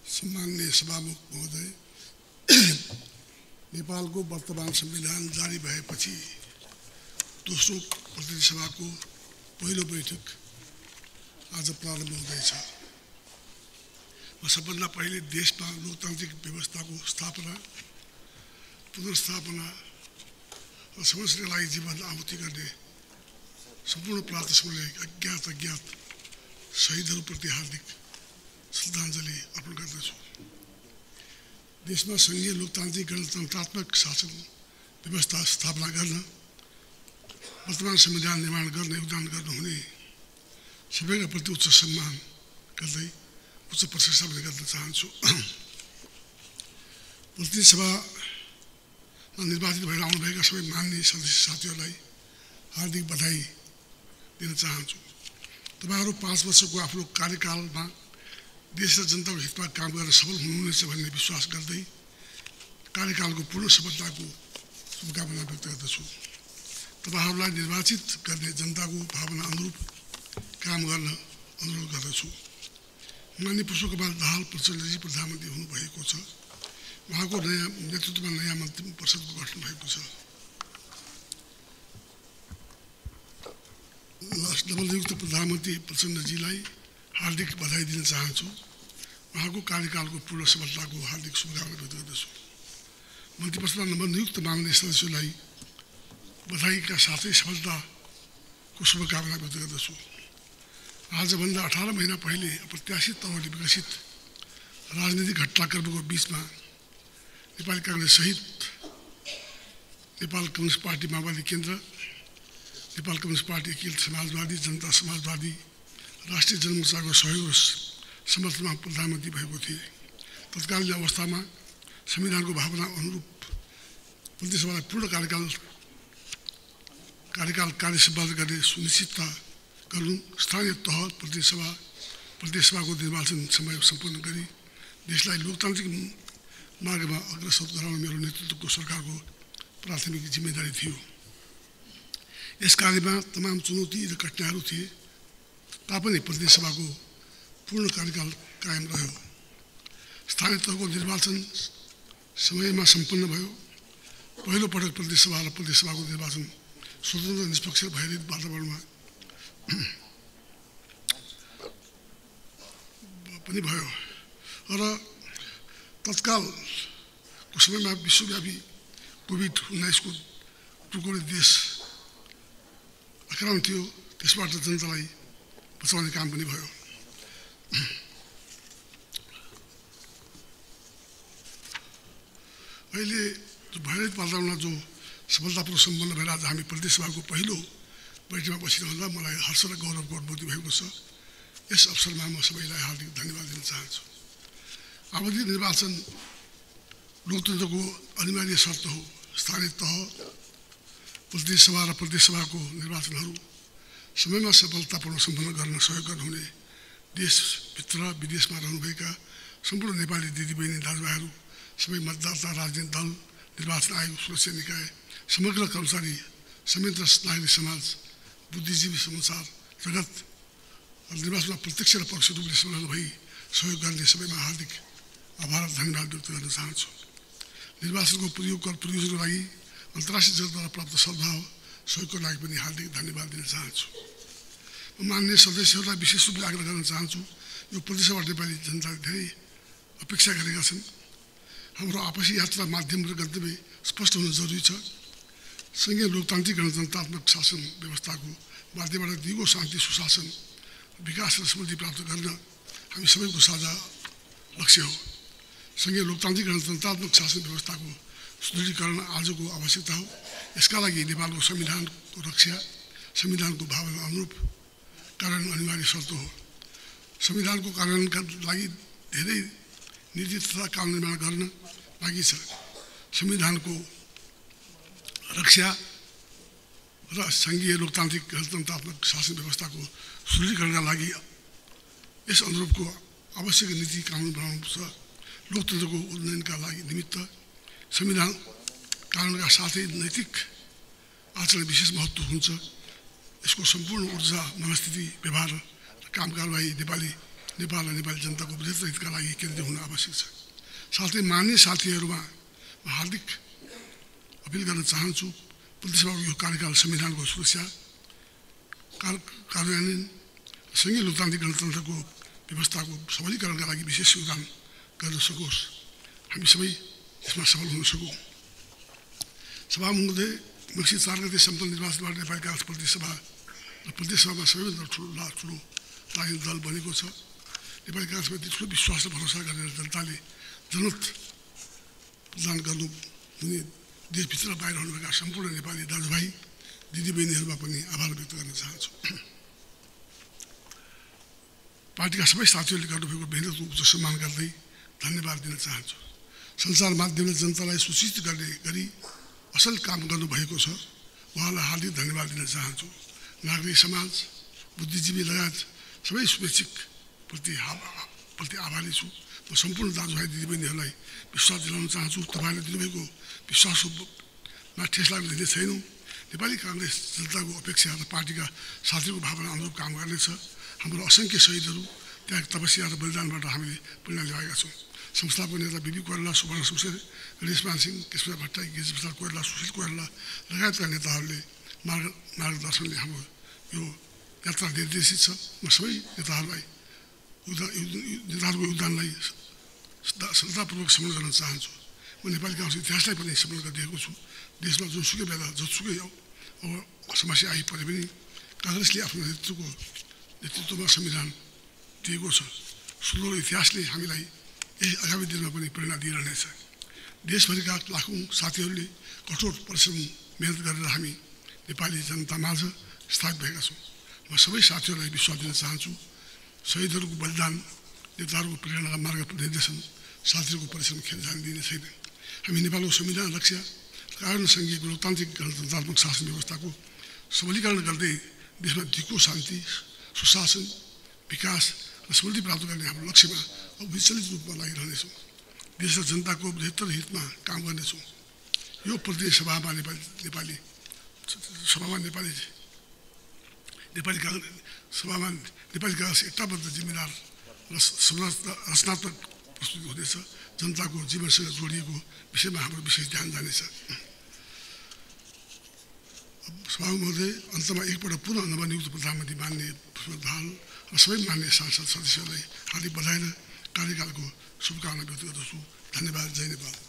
सम्माननीय सभामुख महोदय, नेपालको वर्तमान संविधान जारी भएपछि दोस्रो प्रतिनिधि सभाको पहिलो बैठक आज प्रारम्भ हुँदैछ। सबभन्दा पहिले देशमा लोकतान्त्रिक व्यवस्थाको स्थापना, पुनर्स्थापना र समस्याका लागि जीवन आहुति गर्ने सम्पूर्ण प्रातस्मरणीय अज्ञात शहीदहरूप्रति हार्दिक श्रद्धाञ्जली अर्पण गर्दछु। देशमा संघीय लोकतान्त्रिक गणतन्त्रात्मक शासन व्यवस्था स्थापना गर्न वर्तमान संविधान निर्माण गर्न योगदान गर्नुहुने सबैका प्रति उच्च सम्मान गर्दै उच्च प्रशंसा पनि गर्न चाहन्छु। प्रतिनिधि सभामा निर्वाचित भएर आउनुभएका सबै माननीय सदस्य साथीहरूलाई हार्दिक बधाई दिन चाहन्छु। तपाईहरू 5 वर्षको आफ्नो कार्यकालमा देश र जनताको हितमा काम गर्न सफल हुनुहुनेछ भन्ने विश्वास गर्दै कार्यकालको पूर्ण सफलताको शुभकामना व्यक्त गर्दछु। तपाईहरूलाई निर्वाचित गर्ने जनताको भावना अनुरूप काम गर्न अनुरोध गर्दछु। माननीय पुष्पकमल दाहाल प्रचण्डजी प्रधानमन्त्री हुनुभएको छ। उहाँको नेतृत्वमा नयाँ मन्त्री परिषदको गठन भएको छ। नवनियुक्त प्रधानमन्त्री प्रचण्डजीलाई हार्दिक बधाई दिन चाहन्छु। उहाँको कार्यकालको पूर्ण सफलताको हार्दिक शुभकामना व्यक्त गर्दछु। मन्त्री परिषदमा नवनियुक्त माननीय सदस्यलाई बधाईका साथै सफलताको शुभकामना व्यक्त गर्दछु। आजभन्दा 18 महिना पहिले अप्रत्याशित तौरले विकसित राजनीतिक घटनाक्रमको बीचमा नेपाली कांग्रेस सहित नेपाल कम्युनिस्ट पार्टी माओवादी केन्द्र, नेपाल कम्युनिस्ट पार्टी अखिल समाजवादी, जनता समाजवादी, राष्ट्रिय जनमोर्चाको सहयोग र समर्थनमा प्रधानमन्त्री भएको थिए। तत्कालीन अवस्थामा संविधानको भावना अनुरूप प्रतिनिधि सभालाई पूर्ण कार्यकाल कार्य सम्पादन गर्ने सुनिश्चितता गर्नु, स्थानीय तह प्रतिनिधि सभाको निर्वाचन समय सम्पन्न गरी देशलाई लोकतान्त्रिक मार्गमा अग्रसर गराउन मेरो नेतृत्वको सरकारको प्राथमिक जिम्मेदारी थियो। यस कार्यमा तमाम चुनौती र कठिनाइहरू थिए तापनि प्रतिनिधि सभाको पूर्ण कार्यकाल कायम रह्यो। स्थानीय तहको निर्वाचन समयमा सम्पन्न भयो। पहिलो पटक प्रतिनिधि सभा र प्रदेश सभाको निर्वाचन स्वतन्त्र निष्पक्ष भयरहित वातावरणमा पनि भयो र तत्कालको समयमा विश्वव्यापी कोभिड-19 को टुकडी देश आक्रामक थियो। त्यसबाट जनतालाई बचाउने काम पनि भयो। अहिले भयरहित वातावरणमा जो सफलतापूर्वक सम्पन्न भएर आज हामी प्रदेश सभाको पहिलो बैठकमा बसिरहँदा मलाई हर्ष र गौरवको अनुभूति भएको छ। यस अवसरमा म सबैलाई हार्दिक धन्यवाद दिन चाहन्छु। आवधिक निर्वाचन लोकतन्त्रको अनिवार्य शर्त हो। स्थानीय तह, प्रतिनिधि सभा र प्रदेश सभाको निर्वाचनहरू समयमा सफलतापूर्वक सम्पन्न गर्न सहयोग गर्नुहुने देशभित्र विदेशमा रहनुभएका सम्पूर्ण नेपाली दिदीबहिनी दाजुभाइहरू, सबै मतदाता, राजनीतिक दल, निर्वाचन आयोग, सुरक्षा निकाय, समग्र कर्मचारी समेत नागरिक समाज, बुद्धिजीवी समुदाय जगत निर्वाचनमा प्रत्यक्ष र परोक्ष रूपले संलग्न भई सहयोग गर्ने सबैमा हार्दिक आभार र धन्यवाद व्यक्त गर्न चाहन्छु। निर्वाचनको प्रयोजनको लागि अन्तर्राष्ट्रिय जगतद्वारा प्राप्त सद्भाव सहयोगको लागि पनि हार्दिक धन्यवाद दिन चाहन्छु। म माननीय सदस्यहरूलाई विशेष रूपले आग्रह गर्न चाहन्छु। यो प्रदेशबाट नेपाली जनताले धेरै अपेक्षा गरेका छन्। हाम्रो आपसी यात्रा माध्यम र गन्तव्य स्पष्ट हुनु जरुरी छ। संघीय लोकतान्त्रिक गणतन्त्रात्मक शासन व्यवस्थाको माध्यमबाट दिगो शान्ति, सुशासन, विकास र समृद्धि प्राप्त गर्न हामी सबैको साझा लक्ष्य हो। संघीय लोकतान्त्रिक गणतन्त्रात्मक शासन व्यवस्थाको सुदृढीकरण आजको आवश्यकता हो। यसका लागि नेपालको संविधानको रक्षा, संविधानको भावना अनुरूप कार्यान्वयन अनिवार्य शर्त हो। संविधानको कार्यान्वयनका लागि धेरै नीति तथा कानुन निर्माण गर्न बाँकी छ। संविधानको रक्षा र संघीय लोकतान्त्रिक गणतन्त्रात्मक शासन व्यवस्थाको सुदृढीकरणका लागि यस अनुरूपको आवश्यक नीति कानुन बनाउनुपर्छ। लोकतन्त्रको उन्नयनका लागि निमित्त संविधान कानुनका साथै नैतिक आचरण विशेष महत्त्व हुन्छ। यसको सम्पूर्ण ऊर्जा, मनस्थिति, व्यवहार र काम कारबाही नेपाली नेपाल र नेपाली जनताको बृहत्तर हितका लागि केन्द्रित हुन आवश्यक छ। साथै मान्य साथीहरूमा म हार्दिक अपिल गर्न चाहन्छु, प्रतिनिधिसभाको यो कार्यकाल संविधानको सुरक्षा कार्यान्वयन सँगै लोकतान्त्रिक गणतन्त्रको व्यवस्थाको सबलीकरणका लागि विशेष योगदान गर्न सकोस्, हामी सबै यसमा सफल हुन सकौँ। सभा महोदय, मक्सिर 4 गते सम्पन्न निर्वाचनबाट नेपाली काङ्ग्रेस प्रतिनिधिसभा र प्रतिनिधिसभामा सबैभन्दा ठुलो राजनीतिक दल बनेको छ। नेपाली काङ्ग्रेसप्रति ठुलो विश्वास र भरोसा गरेर जनताले जनमत प्रदान गर्नु हुने देशभित्र बाहिर हुनुभएका सम्पूर्ण नेपाली दाजुभाइ दिदीबहिनीहरूमा पनि आभार व्यक्त गर्न चाहन्छु। पार्टीका सबै साथीहरूले गर्नुभएको मेहनतको उच्च सम्मान गर्दै धन्यवाद दिन चाहन्छु। सञ्चार माध्यमले जनतालाई सूचित गर्ने गरी असल काम गर्नुभएको छ, उहाँलाई हार्दिक धन्यवाद दिन चाहन्छु। नागरिक समाज, बुद्धिजीवी लगायत सबै शुभेच्छुकप्रति आभारी छु। म सम्पूर्ण दाजुभाइ दिदीबहिनीहरूलाई विश्वास दिलाउन चाहन्छु, तपाईँहरूले दिनुभएको विश्वासमा ठेस लाग्न दिने छैनौँ। नेपाली काङ्ग्रेस जनताको अपेक्षा र पार्टीका साथीहरूको भावना अनुरूप काम गर्नेछ। हाम्रो असङ्ख्य शहीदहरू त्यहाँ तपस्या र बलिदानबाट हामीले प्रेरणा ल्याएका छौँ। संस्थापक नेता बिबी कोइराला, सुवर्ण शमशेर, गणेशमान सिंह, कृष्ण भट्टराई, गिरिजप्रसाद कोइराला, सुशील कोइराला लगायतका नेताहरूले मार्गदर्शनले हाम्रो यो यात्रा निर्देशित छ। म सबै नेताहरूको योगदानलाई श्रद्धापूर्वक स्मरण गर्न चाहन्छु। म नेपाली काङ्ग्रेसको इतिहासलाई पनि स्मरण गरिदिएको छु। देशमा जुनसुकै बेला जतिसुकै समस्या आइपरे पनि काङ्ग्रेसले आफ्नो नेतृत्वमा संविधान दिएको छ। सुदूर इतिहासले हामीलाई यही आगामी दिनमा पनि प्रेरणा दिइरहनेछ। देशभरिका लाखौँ साथीहरूले कठोर परिश्रम मेहनत गरेर हामी नेपाली जनतामाझ स्थापित भएका छौँ। म सबै साथीहरूलाई विश्वास दिन चाहन्छु, शहीदहरूको बलिदान, नेताहरूको प्रेरणा र मार्ग निर्देशन, साथीहरूको परिश्रम खेल जान दिने छैन। हामी नेपालको संविधान रक्षा, कार्यान्वयनसँगै लोकतान्त्रिक गणतन्त्रात्मक शासन व्यवस्थाको सबलीकरण गर्दै देशमा धिको शान्ति, सुशासन, विकास र समृद्धि प्राप्त गर्ने हाम्रो लक्ष्यमा अविचलित रूपमा लागिरहनेछौँ। देश र जनताको बृहत्तर हितमा काम गर्नेछौँ। यो प्रतिनिधि सभामा नेपाली काङ्ग्रेस एकताबद्ध जिम्मेदार र रचनात्मक प्रस्तुति हुनेछ। जनताको जीवनसँग जोडिएको विषयमा हाम्रो विशेष ध्यान जानेछ। सभामुख महोदय, अन्तमा एकपल्ट पुनः नवनियुक्त प्रधानमन्त्री मान्य पुष्पकमल दाहाल र सबै मान्य सांसद सदस्यहरूलाई हार्दिक बधाई र कार्यकालको शुभकामना व्यक्त गर्दछु। धन्यवाद। जय नेपाल।